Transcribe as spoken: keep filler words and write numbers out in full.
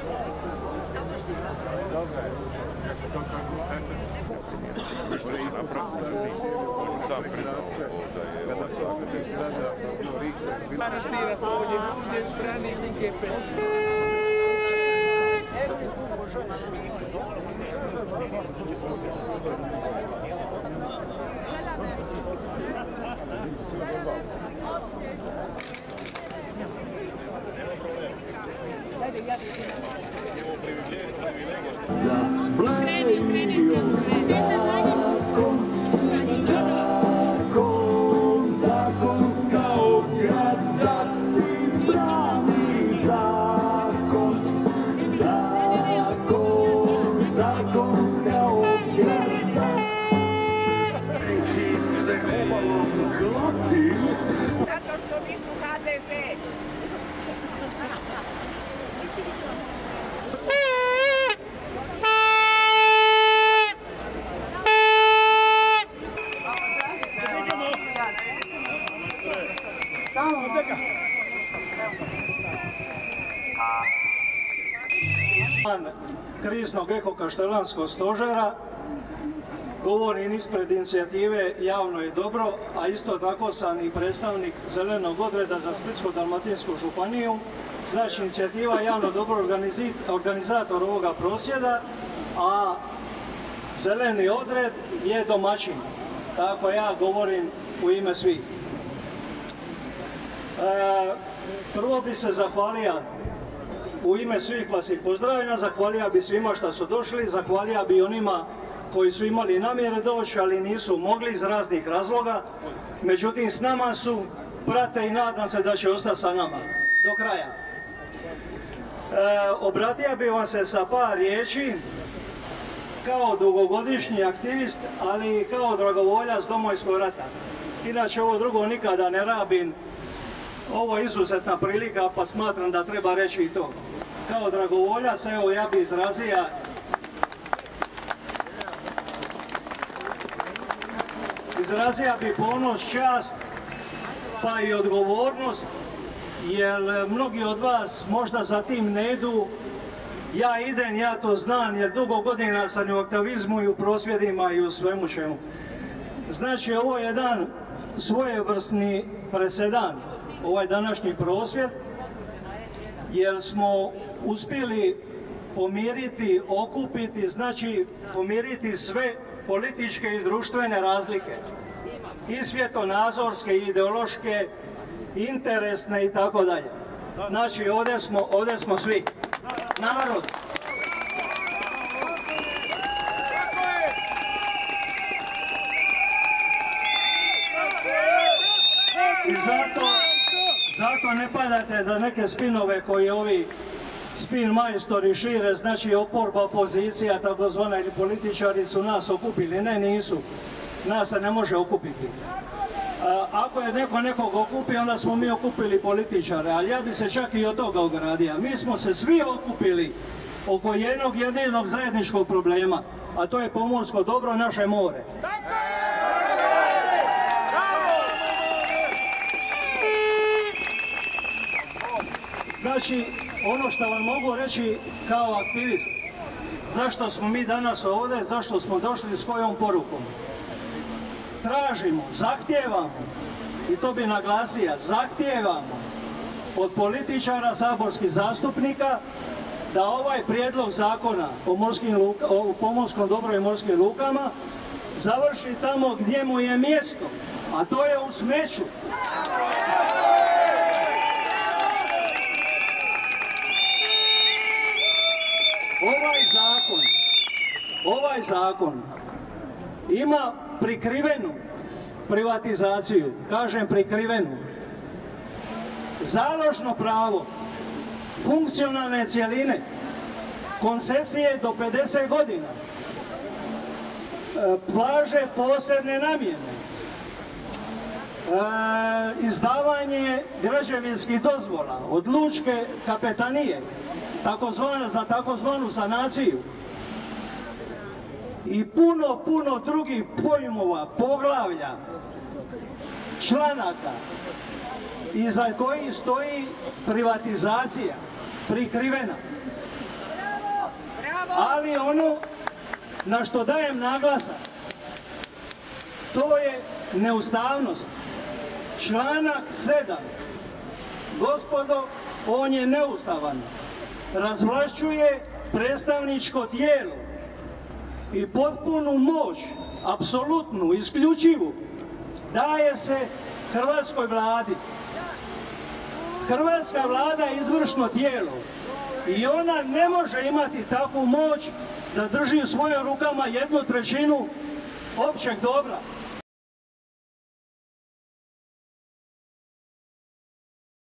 Manastira sa ovdje druge strane Dike Peče. Zato što nisu ha de ze. Kriznog eko-kaštelanskog stožera, govorim ispred inicijative Javno je dobro, a isto tako sam i predstavnik Zelenog odreda za Splitsko-dalmatinsku županiju. Znači, inicijativa Javno dobro organizator ovoga prosvjeda, a Zeleni odred je domaćin. Tako ja govorim u ime svih. E, prvo bi se zahvalio u ime svih vas i pozdravljam, zahvalio bi svima što su došli, zahvalio bi onima koji su imali namjere doći, ali nisu mogli iz raznih razloga. Međutim, s nama su, prate i nadam se da će ostati sa nama do kraja. E, obratio bi vam se sa par riječi kao dugogodišnji aktivist, ali i kao dragovoljac Domovinskog rata. Inače, ovo drugo nikada ne rabim. Ovo je izuzetna prilika, pa smatram da treba reći i to. Kao dragovoljac, evo, ja bi izrazio Izrazio bi ponos, čast, pa i odgovornost, jer mnogi od vas možda za tim ne idu. Ja idem, ja to znam, jer dugo godina sam i u aktivizmu i u prosvjedima i u svemu čemu. Znači, ovo je jedan svojevrsni presedan, ovaj današnji prosvjed, jer smo uspjeli pomiriti, okupiti, znači pomiriti sve političke i društvene razlike, i svjetonazorske, i ideološke, interesne i tako dalje. Znači, ovdje smo, ovdje smo svi, narod. I zato, zato ne padate da neke spinove koji ovi spin majstori šire, znači oporba, opozicija, takozvana, ili političari su nas okupili. Ne, nisu. Nas se ne može okupiti. A, ako je neko nekog okupi, onda smo mi okupili političare, ali ja bi se čak i od toga ogradio. Mi smo se svi okupili oko jednog jedinog zajedničkog problema, a to je pomorsko dobro, naše more. Znači, ono što vam mogu reći kao aktivist, zašto smo mi danas ovdje, zašto smo došli s kojom porukom? Tražimo, zahtijevamo, i to bi naglasio, zahtijevamo od političara, saborskih zastupnika, da ovaj prijedlog zakona o, luka, o pomorskom dobru i morskim lukama završi tamo gdje mu je mjesto, a to je u smeću. Ovaj zakon, ovaj zakon ima prikrivenu privatizaciju, kažem prikrivenu, založno pravo, funkcionalne cjeline, koncesije do pedeset godina, plaže posebne namjene, izdavanje građevinskih dozvola od lučke kapetanije, takozvana za takozvanu sanaciju i puno, puno drugih pojmova, poglavlja, članaka iza kojih stoji privatizacija, prikrivena. Ali ono na što dajem naglasak, to je neustavnost. Članak sedam. Gospodo, on je neustavan. Razvlašćuje predstavničko tijelo i potpunu moć, apsolutnu, isključivu, daje se hrvatskoj vladi. Hrvatska vlada je izvršno tijelo i ona ne može imati takvu moć da drži u svojim rukama jednu trećinu općeg dobra.